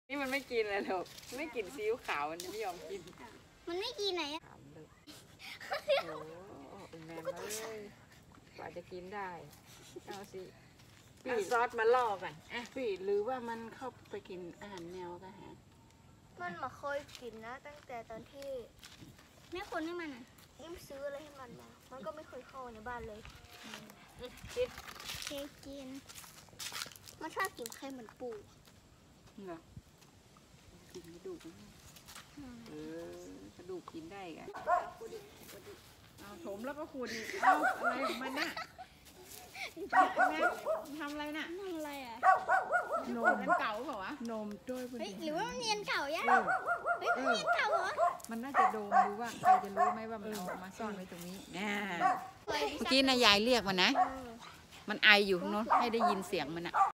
นี่มันไม่กินเลยหรอกไม่กินซีอิ๊วขาวมันไม่ยอมกินมันไม่กินไหนอะถามเลยโอ้เป็นแมนมาเลยกว่าจะกินได้เอาสิเอาซอสมาล่อกันปีหรือว่ามันเข้าไปกินอาหารแนวกันฮะมันมาเคยกินนะตั้งแต่ตอนที่แม่คนให้มันอ่ะยิ่งซื้ออะไรให้มันมามันก็ไม่เคยเข้าในบ้านเลยกินเคยกินมันชอบกินไข่เหมือนปูเหรอกินกระดูกกระดูกกินได้กันเอาถมแล้วก็ขูดอีกเอาอะไรของมันน่ะทำอะไรน่ะทำอะไรอ่ะนมเก่าเปล่าวะนมด้วยเฮ้ยหรือว่ามันเนียนเก่าย่ะเฮ้ยมันเนียนเก่าเหรอมันน่าจะโดมดูว่าใครจะรู้ไหมว่ามันเอามาซ่อนไว้ตรงนี้เมื่อกี้นายยายเรียกมันนะมันไออยู่ข้างโน้นให้ได้ยินเสียงมันอะ